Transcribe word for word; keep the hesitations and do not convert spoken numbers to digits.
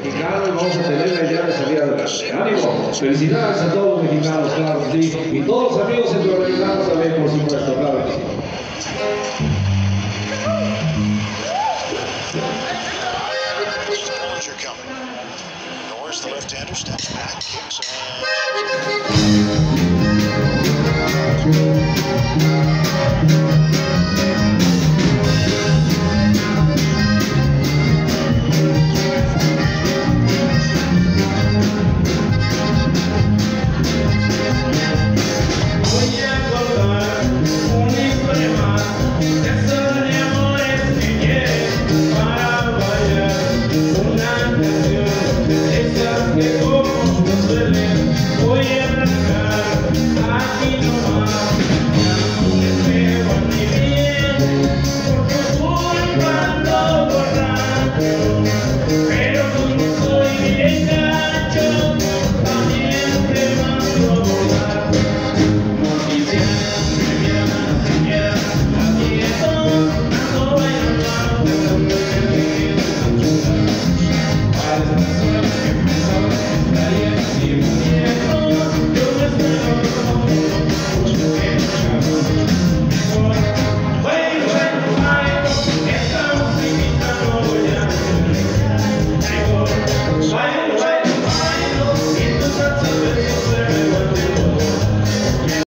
mexicano y vamos a tener la idea de salir adelante. ¡Ánimo! Felicidades a todos los mexicanos, claro que sí. Y todos los amigos centroamericanos también, por supuesto, claro que sí. Norris, the left-hander, steps back, kicks on.